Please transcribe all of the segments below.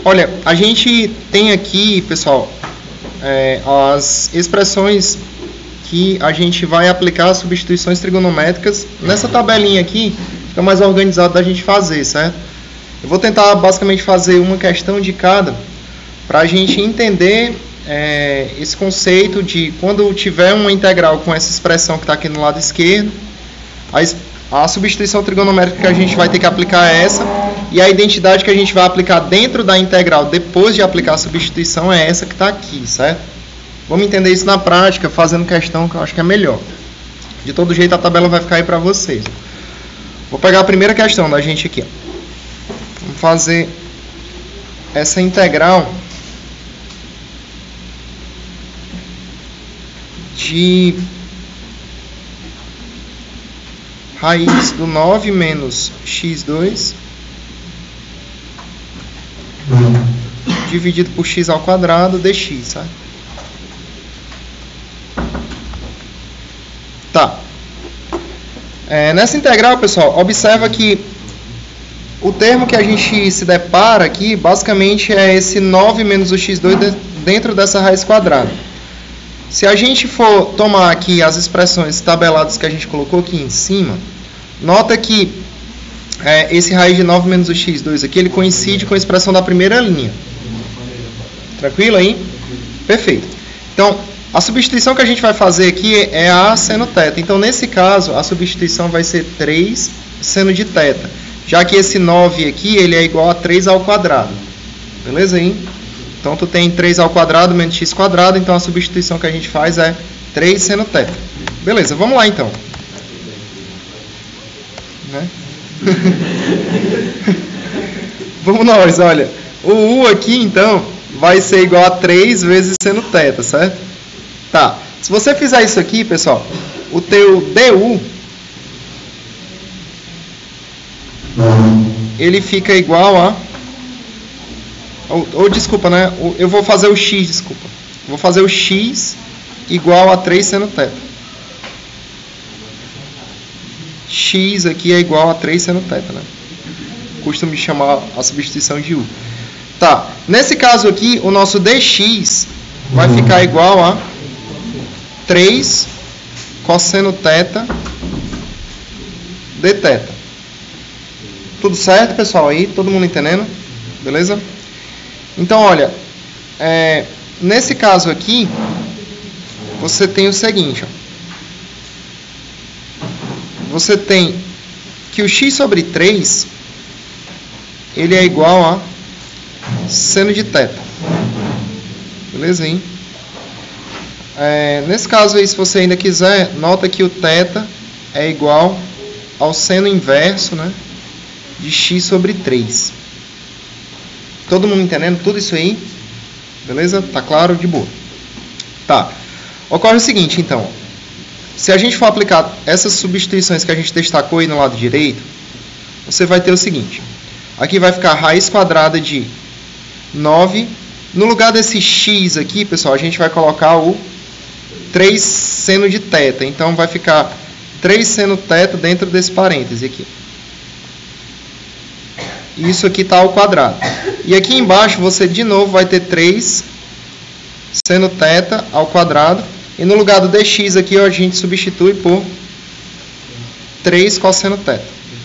Olha, a gente tem aqui, pessoal, as expressões que a gente vai aplicar as substituições trigonométricas. Nessa tabelinha aqui, fica mais organizado da gente fazer, certo? Eu vou tentar basicamente fazer uma questão de cada, para a gente entender esse conceito de quando tiver uma integral com essa expressão que está aqui no lado esquerdo, a substituição trigonométrica que a gente vai ter que aplicar é essa, e a identidade que a gente vai aplicar dentro da integral depois de aplicar a substituição é essa que está aqui, certo? Vamos entender isso na prática, fazendo questão, que eu acho que é melhor. De todo jeito, a tabela vai ficar aí para vocês. Vou pegar a primeira questão da gente aqui. Vamos fazer essa integral de raiz do 9 menos x2 dividido por x ao quadrado dx, sabe? Tá. Nessa integral, pessoal, observa que o termo que a gente se depara aqui, basicamente, é esse 9 menos o x2 dentro dessa raiz quadrada. Se a gente for tomar aqui as expressões tabeladas que a gente colocou aqui em cima, nota que esse raiz de 9 menos o x2 aqui, ele coincide com a expressão da primeira linha. Tranquilo aí? Perfeito. Então, a substituição que a gente vai fazer aqui é a seno θ. Então, nesse caso, a substituição vai ser 3 seno de θ. Já que esse 9 aqui, ele é igual a 3 ao quadrado. Beleza aí? Então, tu tem 3 ao quadrado menos x quadrado. Então, a substituição que a gente faz é 3 seno θ. Beleza, vamos lá então. Né? Vamos nós, olha. O U aqui, então, vai ser igual a 3 vezes seno θ, certo? Tá. Se você fizer isso aqui, pessoal, o teu DU, ele fica igual a... desculpa, né? Eu vou fazer o x, desculpa. Vou fazer o x igual a 3 seno θ. X aqui é igual a 3 seno θ, né? Costumo chamar a substituição de U. Tá. Nesse caso aqui, o nosso dx vai ficar igual a 3 cosseno θ dθ. Tudo certo, pessoal? Aí, todo mundo entendendo? Beleza? Então, olha, nesse caso aqui, você tem o seguinte, ó. Você tem que o x sobre 3, ele é igual a seno de θ. Beleza, hein? Nesse caso aí, se você ainda quiser, nota que o θ é igual ao seno inverso, né, de x sobre 3. Todo mundo entendendo tudo isso aí? Beleza? Tá claro? De boa. Tá. Ocorre o seguinte, então. Se a gente for aplicar essas substituições que a gente destacou aí no lado direito, você vai ter o seguinte. Aqui vai ficar raiz quadrada de 9. No lugar desse x aqui, pessoal, a gente vai colocar o 3 seno de θ. Então, vai ficar 3 seno θ dentro desse parêntese aqui. Isso aqui está ao quadrado. E aqui embaixo, você de novo vai ter 3 seno θ ao quadrado. E no lugar do dx aqui, a gente substitui por 3 cosseno θ.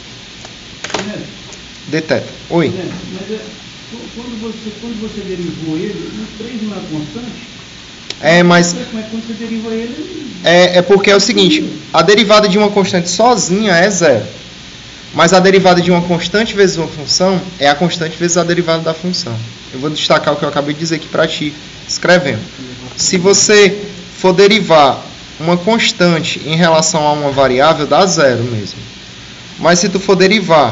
Dθ. Oi. Mas quando você derivou ele, o 3 não é constante? Mas quando você deriva ele... é porque é o seguinte, a derivada de uma constante sozinha é zero. Mas a derivada de uma constante vezes uma função é a constante vezes a derivada da função. Eu vou destacar o que eu acabei de dizer aqui para ti, escrevendo. Se você for derivar uma constante em relação a uma variável, dá zero mesmo. Mas se tu for derivar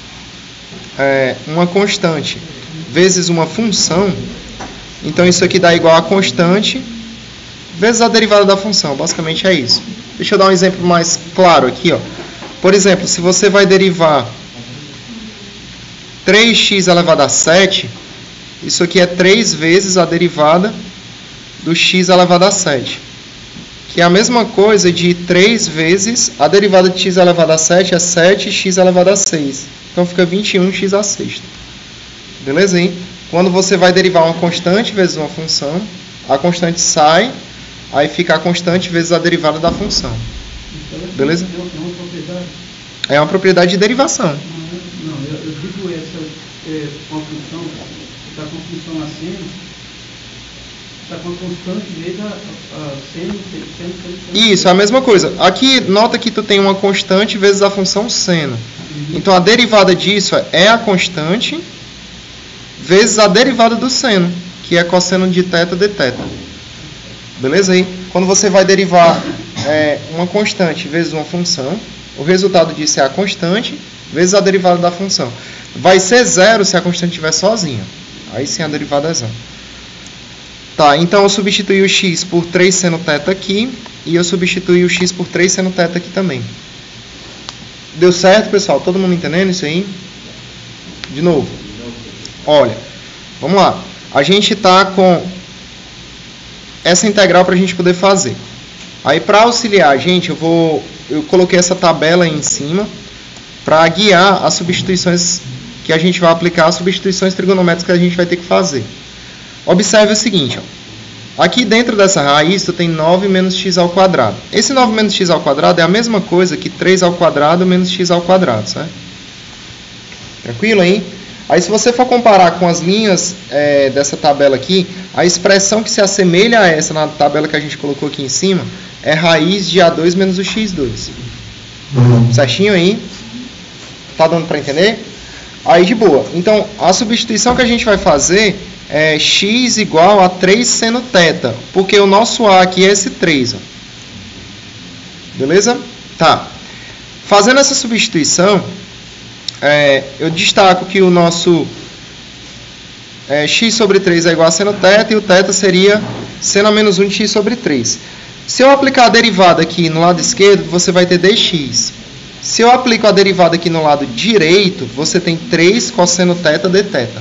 uma constante vezes uma função, então isso aqui dá igual a constante vezes a derivada da função. Basicamente é isso. Deixa eu dar um exemplo mais claro aqui, ó. Por exemplo, se você vai derivar 3x elevado a 7, isso aqui é 3 vezes a derivada do x elevado a 7. Que é a mesma coisa de 3 vezes a derivada de x elevado a 7 é 7x elevado a 6. Então fica 21x a sexta. Beleza, hein? quando você vai derivar uma constante vezes uma função, a constante sai, aí fica a constante vezes a derivada da função. Beleza? É uma propriedade? É uma propriedade de derivação. Não, eu digo essa uma função, está com a função acima, está com a constante vezes a seno. Isso, é a mesma coisa. Aqui, nota que tu tem uma constante vezes a função seno. Então, a derivada disso é a constante vezes a derivada do seno, que é cosseno de θ de θ. Beleza aí? Quando você vai derivar uma constante vezes uma função, o resultado disso é a constante vezes a derivada da função. Vai ser zero se a constante estiver sozinha. Aí sim a derivada é zero. Tá, então eu substituí o x por 3 seno θ aqui, e eu substituí o x por 3 seno θ aqui também. Deu certo, pessoal? Todo mundo entendendo isso aí? De novo. Olha, vamos lá. A gente está com essa integral para a gente poder fazer. Aí, para auxiliar a gente, eu coloquei essa tabela aí em cima para guiar as substituições que a gente vai aplicar, as substituições trigonométricas que a gente vai ter que fazer. Observe o seguinte, ó. Aqui dentro dessa raiz, tu tem 9 menos x ao quadrado. Esse 9 menos x ao quadrado é a mesma coisa que 3 ao quadrado menos x ao quadrado, certo? Tranquilo aí? Aí, se você for comparar com as linhas dessa tabela aqui, a expressão que se assemelha a essa na tabela que a gente colocou aqui em cima é raiz de A2 menos o x2. Certinho aí? Tá dando para entender? Aí, de boa. Então, a substituição que a gente vai fazer é x igual a 3 seno θ, porque o nosso A aqui é esse 3. Ó. Beleza? Tá. Fazendo essa substituição, eu destaco que o nosso x sobre 3 é igual a seno θ, e o θ seria seno a menos 1 de x sobre 3. Se eu aplicar a derivada aqui no lado esquerdo, você vai ter dx. Se eu aplico a derivada aqui no lado direito, você tem 3 cosseno θ de θ.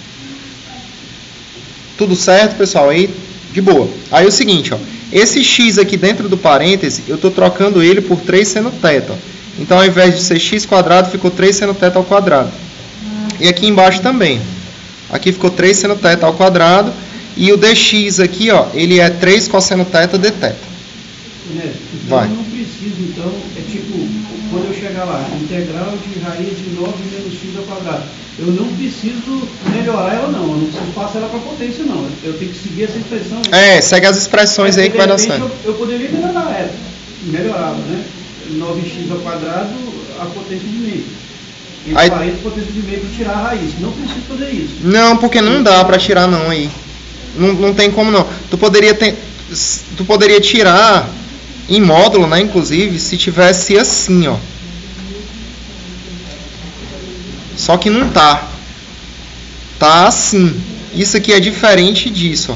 Tudo certo, pessoal? Aí, de boa. Aí é o seguinte, ó, esse x aqui dentro do parêntese, eu estou trocando ele por 3 seno θ. Ó. Então, ao invés de ser x quadrado, ficou 3 seno θ ao quadrado. E aqui embaixo também. Aqui ficou 3 seno θ ao quadrado. E o dx aqui, ó, ele é 3 cosseno θ de θ. Então, vai. Eu não preciso, então, tipo, quando eu chegar lá, integral de raiz de 9 menos x ao quadrado. Eu não preciso melhorar ela, não. Eu não preciso passar ela para a potência, não. Eu tenho que seguir essa expressão. Segue as expressões aí que vai dar certo. Eu poderia melhorar ela. Melhorava, né? 9x ao quadrado, a potência de meio. Entre parênteses, potência de meio para tirar a raiz. Não preciso fazer isso. Não, porque não dá para tirar não aí. Não tem como não. Tu poderia tirar em módulo, né, inclusive, se tivesse assim, ó. Só que não tá. Tá assim. Isso aqui é diferente disso, ó.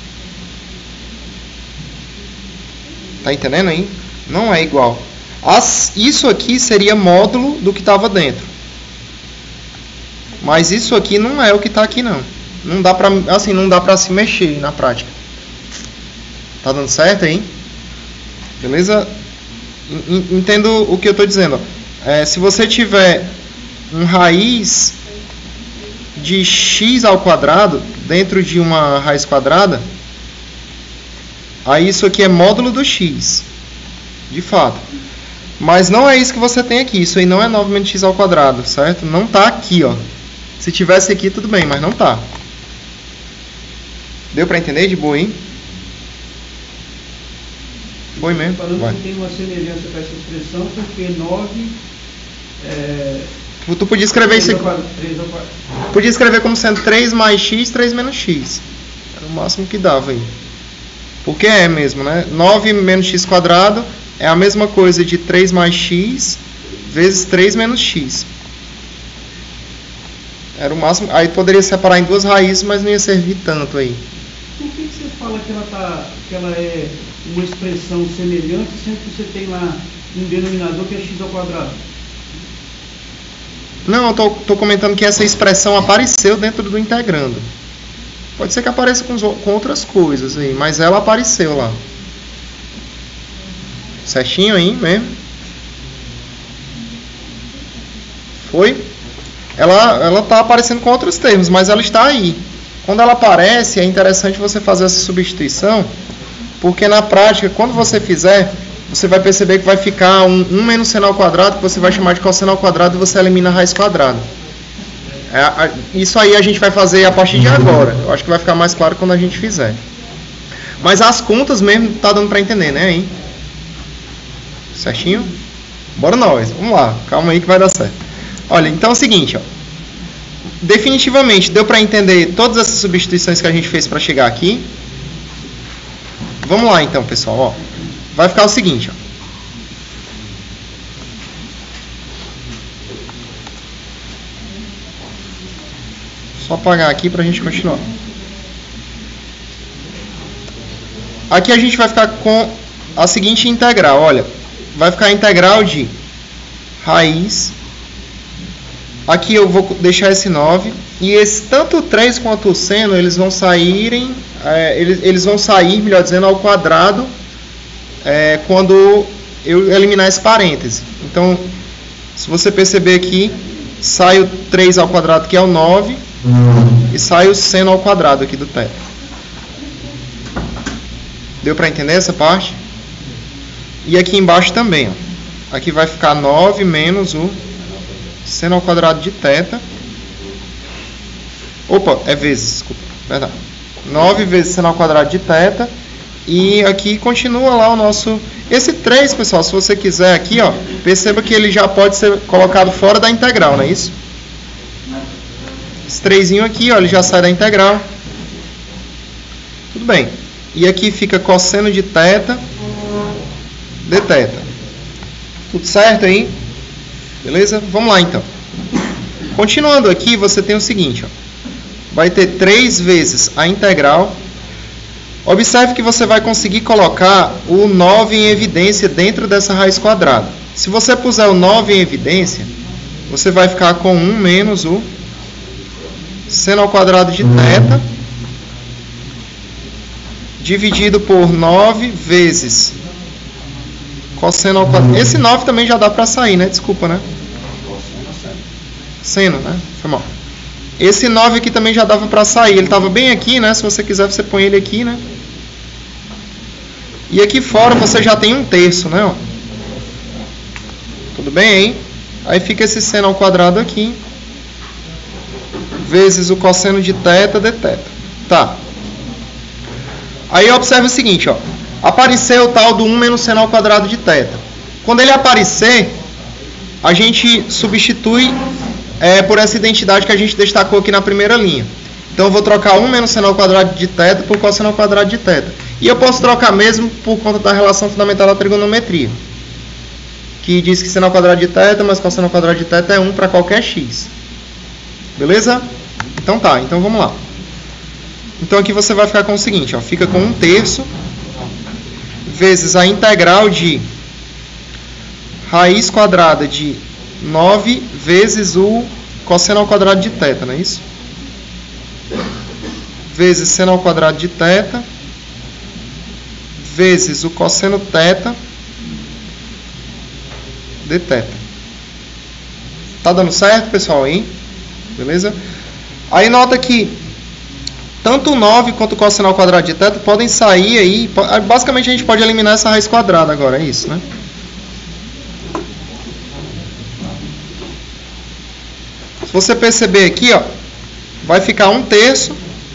Tá entendendo aí? Não é igual. Isso aqui seria módulo do que estava dentro. Mas isso aqui não é o que está aqui, não. Não dá pra, assim, não dá pra se mexer na prática. Tá dando certo aí? Beleza? Entendo o que eu estou dizendo. Se você tiver um raiz de x ao quadrado dentro de uma raiz quadrada, aí isso aqui é módulo do x. De fato. Mas não é isso que você tem aqui. Isso aí não é 9 menos x ao quadrado, certo? Não está aqui, ó. Se tivesse aqui, tudo bem, mas não está. Deu para entender de boa, hein? Foi mesmo? Falando que tem uma semelhança com essa expressão, porque 9... Tu podia escrever isso aqui. Podia escrever como sendo 3 mais x, 3 menos x. Era o máximo que dava aí. Porque é mesmo, né? 9 menos x quadrado é a mesma coisa de 3 mais x vezes 3 menos x. Era o máximo. Aí poderia separar em duas raízes, mas não ia servir tanto aí. Por que você fala que ela é uma expressão semelhante, sendo que você tem lá um denominador que é x ao quadrado? Não, eu tô comentando que essa expressão apareceu dentro do integrando. Pode ser que apareça com outras coisas aí, mas ela apareceu lá. Certinho aí mesmo? Foi? Ela tá aparecendo com outros termos, mas ela está aí. Quando ela aparece, é interessante você fazer essa substituição, porque na prática, quando você fizer, você vai perceber que vai ficar 1 menos seno ao quadrado, que você vai chamar de cosseno ao quadrado, e você elimina a raiz quadrada. Isso aí a gente vai fazer a partir de agora. Eu acho que vai ficar mais claro quando a gente fizer. Mas as contas mesmo tá dando para entender, né? Hein? Certinho? Bora nós. Vamos lá. Calma aí que vai dar certo. Olha, então é o seguinte, ó. Definitivamente deu para entender todas essas substituições que a gente fez para chegar aqui. Vamos lá então, pessoal, ó. Vai ficar o seguinte, ó. Só apagar aqui para a gente continuar. Aqui a gente vai ficar com a seguinte integral, olha. Vai ficar a integral de raiz. Aqui eu vou deixar esse 9. E tanto o 3 quanto o seno, eles vão saírem, eles vão sair, melhor dizendo, ao quadrado quando eu eliminar esse parêntese. Então, se você perceber aqui, sai o 3 ao quadrado, que é o 9, e sai o seno ao quadrado aqui do θ. Deu para entender essa parte? E aqui embaixo também, ó. Aqui vai ficar 9 menos o seno ao quadrado de θ. Opa, é vezes, desculpa, verdade. 9 vezes seno ao quadrado de θ. E aqui continua lá o nosso... Esse 3, pessoal, se você quiser aqui, ó, perceba que ele já pode ser colocado fora da integral, não é isso? Esse 3zinho aqui, ó, ele já sai da integral. Tudo bem. E aqui fica cosseno de θ dθ. Tudo certo aí? Beleza? Vamos lá, então. Continuando aqui, você tem o seguinte, ó. Vai ter 3 vezes a integral. Observe que você vai conseguir colocar o 9 em evidência dentro dessa raiz quadrada. Se você puser o 9 em evidência, você vai ficar com 1 menos o seno ao quadrado de θ dividido por 9 vezes cosseno ao quadrado. Esse 9 também já dá para sair, né? Desculpa, né? Seno, né? Foi mal. Esse 9 aqui também já dava para sair. Ele estava bem aqui, né? Se você quiser, você põe ele aqui, né? E aqui fora você já tem 1/3, né? Ó. Tudo bem, hein? Aí fica esse seno ao quadrado aqui. Vezes o cosseno de θ dθ. Tá. Aí observe o seguinte, ó. Apareceu o tal do 1 menos seno ao quadrado de θ. Quando ele aparecer, a gente substitui por essa identidade que a gente destacou aqui na primeira linha. Então eu vou trocar 1 menos seno ao quadrado de θ por cosseno ao quadrado de θ. E eu posso trocar mesmo por conta da relação fundamental da trigonometria, que diz que seno ao quadrado de θ mais cosseno ao quadrado de θ é 1 para qualquer x. Beleza? Então tá, então vamos lá. Então aqui você vai ficar com o seguinte, ó, fica com 1/3 vezes a integral de raiz quadrada de 9 vezes o cosseno ao quadrado de θ, não é isso? Vezes seno ao quadrado de θ vezes o cosseno θ dθ. Tá dando certo, pessoal, aí? Beleza? Aí nota que tanto o 9 quanto o cosseno ao quadrado de θ podem sair aí. Basicamente a gente pode eliminar essa raiz quadrada agora, é isso, né? Se você perceber aqui, ó, vai ficar 1/3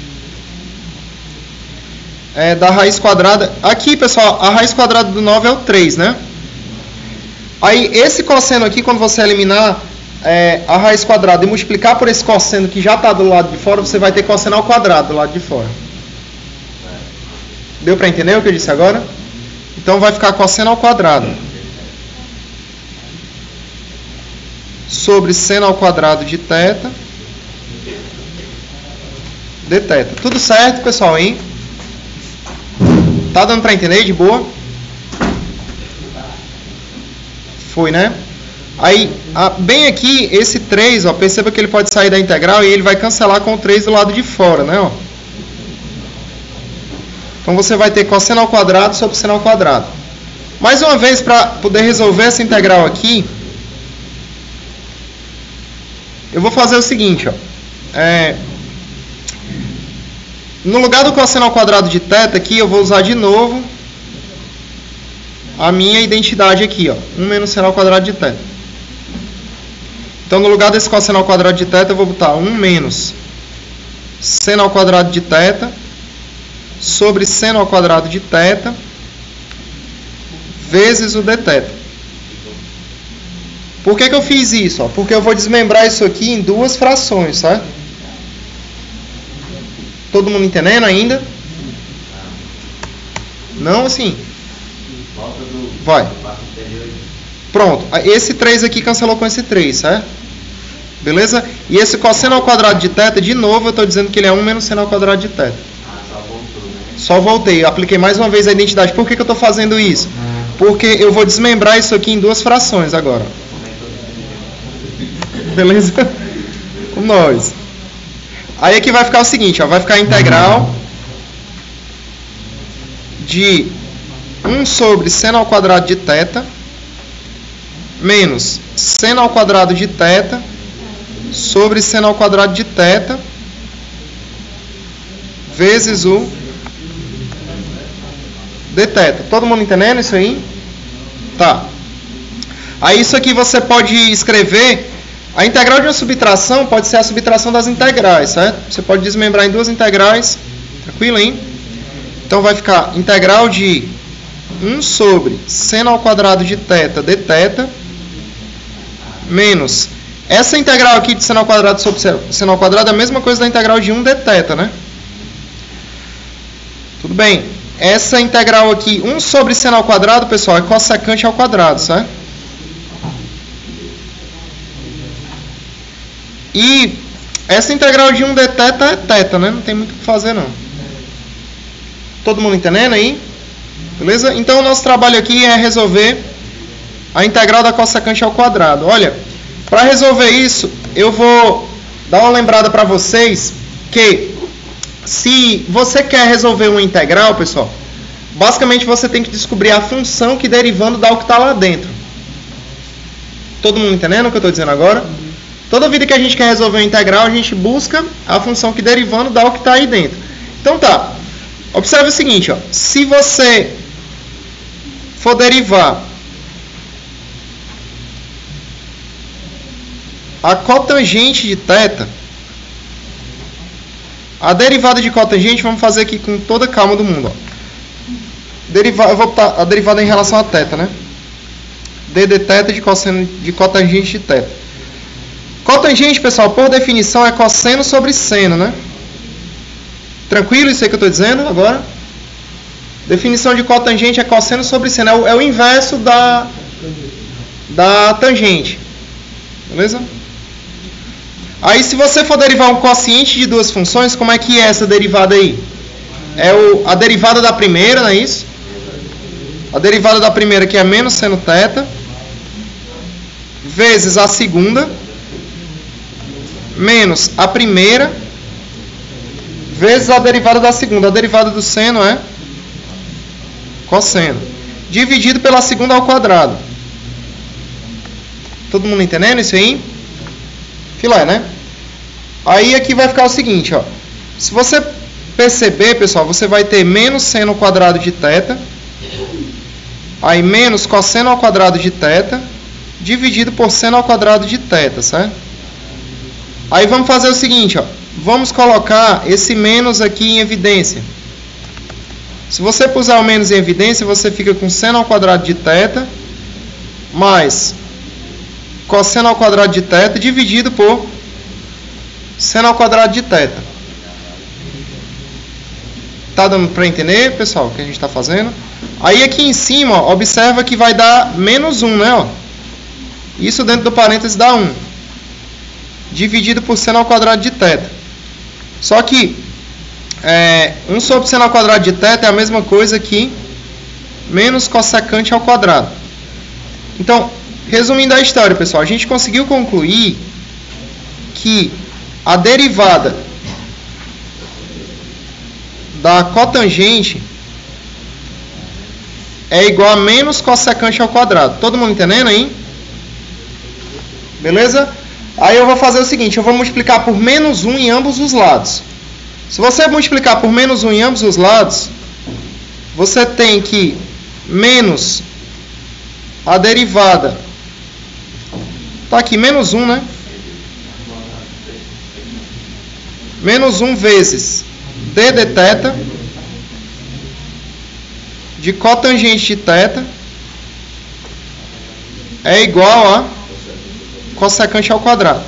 da raiz quadrada. Aqui, pessoal, a raiz quadrada do 9 é o 3, né? Aí esse cosseno aqui, quando você eliminar a raiz quadrada e multiplicar por esse cosseno que já está do lado de fora, você vai ter cosseno ao quadrado do lado de fora. Deu para entender o que eu disse agora? Então vai ficar cosseno ao quadrado sobre seno ao quadrado de θ dθ. Tudo certo, pessoal, hein? Tá dando para entender de boa? Foi, né? Aí, bem aqui, esse 3, ó, perceba que ele pode sair da integral e ele vai cancelar com o 3 do lado de fora, né? Ó. Então você vai ter cosseno ao quadrado sobre seno ao quadrado. Mais uma vez, para poder resolver essa integral aqui, eu vou fazer o seguinte, ó. no lugar do cosseno ao quadrado de θ aqui, eu vou usar de novo a minha identidade aqui, ó, 1 menos seno ao quadrado de θ. Então, no lugar desse cosseno ao quadrado de θ, eu vou botar 1 menos seno ao quadrado de θ sobre seno ao quadrado de θ vezes o dθ. Por que eu fiz isso? Ó? Porque eu vou desmembrar isso aqui em duas frações, certo? Todo mundo entendendo ainda? Não, assim? Vai. Pronto. Esse 3 aqui cancelou com esse 3, certo? Beleza? E esse cosseno ao quadrado de θ, de novo, eu estou dizendo que ele é 1 menos seno ao quadrado de θ. Só voltei. Eu apliquei mais uma vez a identidade. Por que eu estou fazendo isso? Porque eu vou desmembrar isso aqui em duas frações agora. Beleza? Com nós. Aí aqui vai ficar o seguinte, ó, vai ficar a integral de 1 sobre seno ao quadrado de θ menos seno ao quadrado de θ sobre seno ao quadrado de θ vezes o dθ. Todo mundo entendendo isso aí? Tá. Aí isso aqui você pode escrever. A integral de uma subtração pode ser a subtração das integrais, certo? Você pode desmembrar em duas integrais. Tranquilo, hein? Então vai ficar integral de 1 sobre seno ao quadrado de θ dθ menos essa integral aqui de seno ao quadrado sobre seno ao quadrado é a mesma coisa da integral de 1 dθ, né? Tudo bem. Essa integral aqui, 1 sobre seno ao quadrado, pessoal, é cossecante ao quadrado, certo? E essa integral de 1 dθ é θ, né? Não tem muito o que fazer, não. Todo mundo entendendo aí? Beleza? Então, o nosso trabalho aqui é resolver a integral da cossecante ao quadrado. Olha, para resolver isso, eu vou dar uma lembrada para vocês que se você quer resolver uma integral, pessoal, basicamente você tem que descobrir a função que derivando dá o que está lá dentro. Todo mundo entendendo o que eu estou dizendo agora? Toda vida que a gente quer resolver uma integral, a gente busca a função que derivando dá o que está aí dentro. Então tá, observe o seguinte, ó, se você for derivar a cotangente de θ, a derivada de cotangente, vamos fazer aqui com toda a calma do mundo. Ó. Eu vou botar a derivada em relação a θ, né? d de θ de cotangente de θ. Cotangente, pessoal, por definição, é cosseno sobre seno, né? Tranquilo isso aí que eu estou dizendo agora? Definição de cotangente é cosseno sobre seno. É o inverso da tangente. Beleza? Aí, se você for derivar um quociente de duas funções, como é que é essa derivada aí? É a derivada da primeira, não é isso? A derivada da primeira, que é menos seno θ, vezes a segunda, menos a primeira, vezes a derivada da segunda. A derivada do seno é cosseno, dividido pela segunda ao quadrado. Todo mundo entendendo isso aí? Filé, né? Aí aqui vai ficar o seguinte, ó. Se você perceber, pessoal, você vai ter menos seno ao quadrado de θ, aí menos cosseno ao quadrado de θ, dividido por seno ao quadrado de θ, certo? Aí vamos fazer o seguinte, ó. Vamos colocar esse menos aqui em evidência. Se você puser o menos em evidência, você fica com seno ao quadrado de θ mais cosseno ao quadrado de θ dividido por seno ao quadrado de θ. Tá dando para entender, pessoal, o que a gente está fazendo? Aí aqui em cima, ó, observa que vai dar menos 1, né? Ó. Isso dentro do parênteses dá 1. Dividido por seno ao quadrado de θ. Só que 1 sobre seno ao quadrado de θ é a mesma coisa que menos cossecante ao quadrado. Então, resumindo a história, pessoal, a gente conseguiu concluir que a derivada da cotangente é igual a menos cossecante ao quadrado. Todo mundo entendendo aí? Beleza? Aí eu vou fazer o seguinte, eu vou multiplicar por menos 1 em ambos os lados. Se você multiplicar por menos 1 em ambos os lados, você tem que menos a derivada. Está aqui, menos 1, né? Menos 1 vezes d de θ de cotangente de θ é igual a cossecante ao quadrado.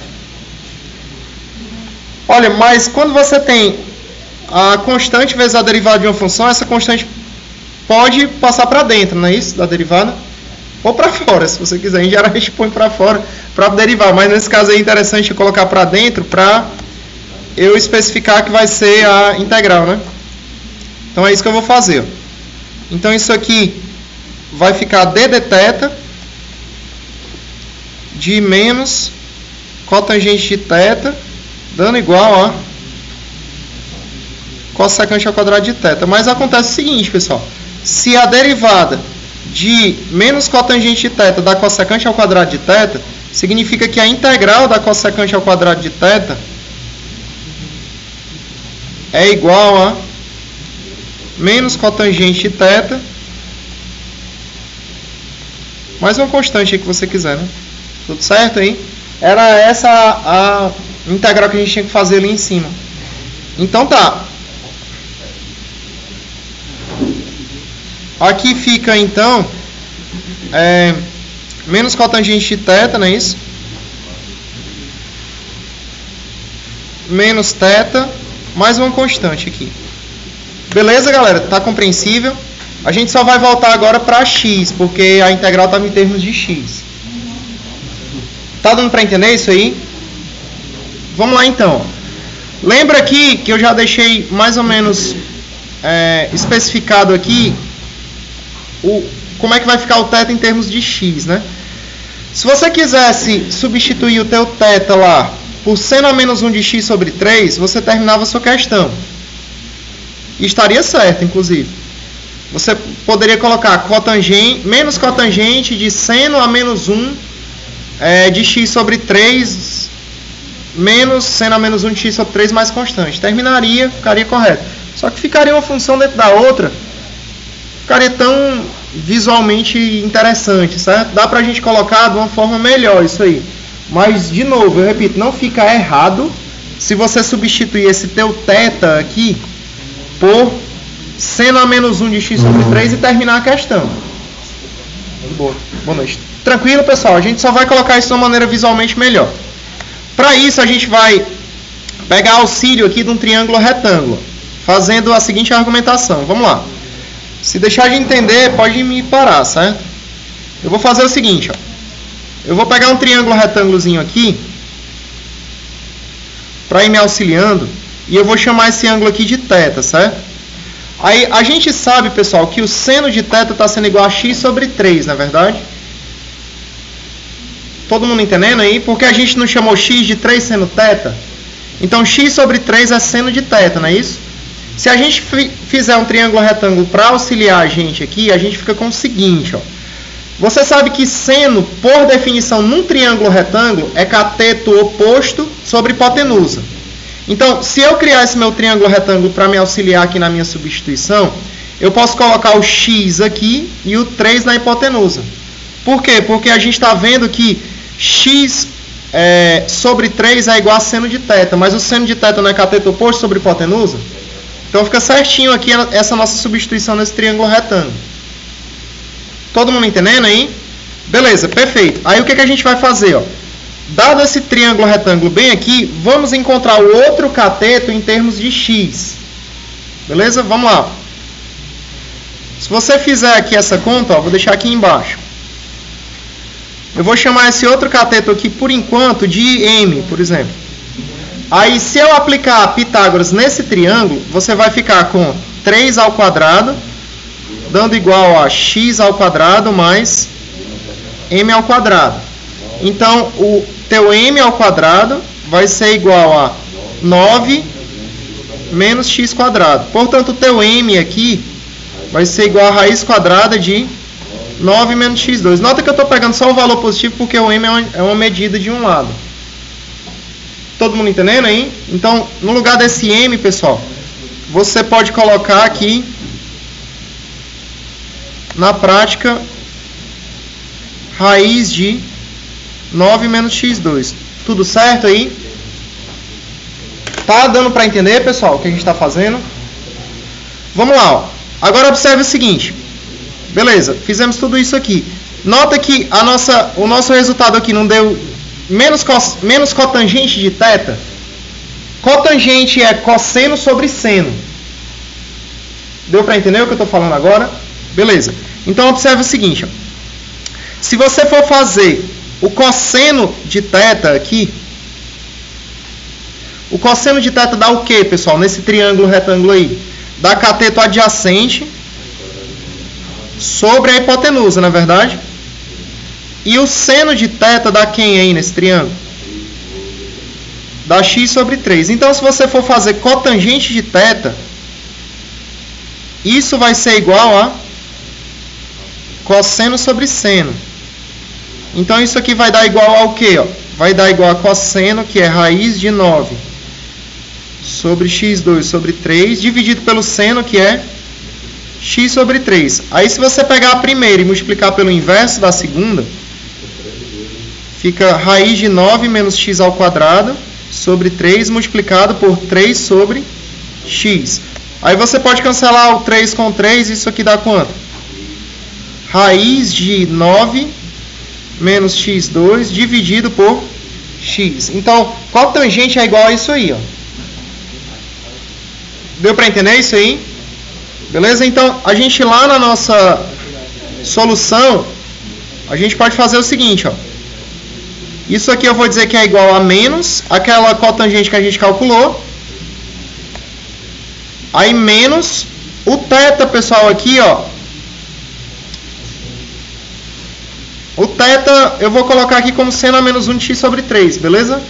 Olha, mas quando você tem a constante vezes a derivada de uma função, essa constante pode passar para dentro, não é isso? Da derivada. Ou para fora, se você quiser. Em geral a gente põe para fora para derivar. Mas nesse caso é interessante colocar para dentro para eu especificar que vai ser a integral, né? Então é isso que eu vou fazer. Então isso aqui vai ficar d de θ de menos cotangente de θ, dando igual a cossecante ao quadrado de θ. Mas acontece o seguinte, pessoal. Se a derivada de menos cotangente de θ dá cossecante ao quadrado de θ, significa que a integral da cossecante ao quadrado de θ é igual a menos cotangente de θ mais uma constante aí que você quiser, né? Tudo certo aí? Era essa a integral que a gente tinha que fazer ali em cima. Então tá. Aqui fica então menos cotangente de θ, não é isso? Menos θ mais uma constante aqui. Beleza, galera? Tá compreensível? A gente só vai voltar agora para x, porque a integral estava em termos de x. Tá dando para entender isso aí? Vamos lá então. Lembra aqui que eu já deixei mais ou menos especificado aqui como é que vai ficar o θ em termos de x, né? Se você quisesse substituir o teu θ lá por seno a menos 1 de x sobre 3, você terminava a sua questão. E estaria certo, inclusive. Você poderia colocar menos cotangente de seno a menos 1 de x sobre 3 menos seno a menos 1 de x sobre 3 mais constante. Terminaria, ficaria correto. Só que ficaria uma função dentro da outra, ficaria tão visualmente interessante, certo? Dá pra gente colocar de uma forma melhor isso aí. Mas, de novo, eu repito, não fica errado se você substituir esse teu θ aqui por seno a menos 1 de x sobre 3 e terminar a questão. Boa noite. Tranquilo, pessoal? A gente só vai colocar isso de uma maneira visualmente melhor. Para isso, a gente vai pegar auxílio aqui de um triângulo retângulo, fazendo a seguinte argumentação. Vamos lá. Se deixar de entender, pode me parar, certo? Eu vou fazer o seguinte, ó. Eu vou pegar um triângulo retângulozinho aqui para ir me auxiliando e eu vou chamar esse ângulo aqui de θ, certo? Aí a gente sabe, pessoal, que o seno de θ está sendo igual a x sobre 3, não é verdade? Todo mundo entendendo aí? Porque a gente não chamou x de 3 seno θ? Então x sobre 3 é seno de θ, não é isso? Se a gente fizer um triângulo retângulo para auxiliar a gente aqui, a gente fica com o seguinte, ó. Você sabe que seno, por definição, num triângulo retângulo, é cateto oposto sobre hipotenusa. Então, se eu criar esse meu triângulo retângulo para me auxiliar aqui na minha substituição, eu posso colocar o x aqui e o 3 na hipotenusa. Por quê? Porque a gente está vendo que x sobre 3 é igual a seno de θ, mas o seno de θ não é cateto oposto sobre hipotenusa? Então fica certinho aqui essa nossa substituição nesse triângulo retângulo. Todo mundo entendendo aí? Beleza, perfeito. Aí o que a gente vai fazer? Ó? Dado esse triângulo retângulo bem aqui, vamos encontrar o outro cateto em termos de x. Beleza? Vamos lá. Se você fizer aqui essa conta, ó, vou deixar aqui embaixo. Eu vou chamar esse outro cateto aqui, por enquanto, de m, por exemplo. Aí, se eu aplicar Pitágoras nesse triângulo, você vai ficar com 3 ao quadrado, dando igual a x ao quadrado mais m ao quadrado. Então, o teu m ao quadrado vai ser igual a 9 menos x quadrado. Portanto, o teu m aqui vai ser igual a raiz quadrada de 9 menos x2. Nota que eu estou pegando só o valor positivo porque o m é uma medida de um lado. Todo mundo entendendo aí? Então, no lugar desse m, pessoal, você pode colocar aqui na prática raiz de 9 menos x2. Tudo certo aí? Tá dando para entender, pessoal, o que a gente está fazendo? Vamos lá, ó. Agora observe o seguinte. Beleza, fizemos tudo isso aqui. Nota que o nosso resultado aqui não deu menos cotangente de θ. Cotangente é cosseno sobre seno. Deu para entender o que eu estou falando agora? Beleza. Então observe o seguinte. Ó. Se você for fazer o cosseno de θ aqui, o cosseno de θ dá o quê, pessoal? Nesse triângulo retângulo aí. Dá cateto adjacente sobre a hipotenusa, não é verdade? E o seno de θ dá quem aí nesse triângulo? Dá x sobre 3. Então, se você for fazer cotangente de θ, isso vai ser igual a cosseno sobre seno. Então, isso aqui vai dar igual ao quê? Ó? Vai dar igual a cosseno, que é raiz de 9 sobre x2 sobre 3, dividido pelo seno, que é x sobre 3. Aí, se você pegar a primeira e multiplicar pelo inverso da segunda, fica raiz de 9 menos x ao quadrado sobre 3 multiplicado por 3 sobre x. Aí você pode cancelar o 3 com 3, isso aqui dá quanto? Raiz de 9 menos x2 dividido por x. Então, cotangente é igual a isso aí, ó. Deu para entender isso aí? Beleza? Então, a gente lá na nossa solução, a gente pode fazer o seguinte, ó. Isso aqui eu vou dizer que é igual a menos aquela cotangente que a gente calculou. Aí menos o θ, pessoal, aqui, ó. O θ eu vou colocar aqui como seno a menos 1 de x sobre 3, beleza?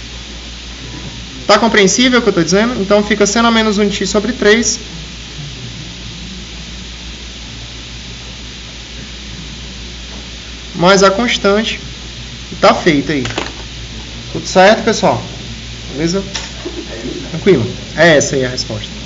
Tá compreensível o que eu estou dizendo? Então fica seno a menos 1 de x sobre 3. Mais a constante. E tá feito aí. Tudo certo, pessoal? Beleza? Tranquilo? É essa aí a resposta.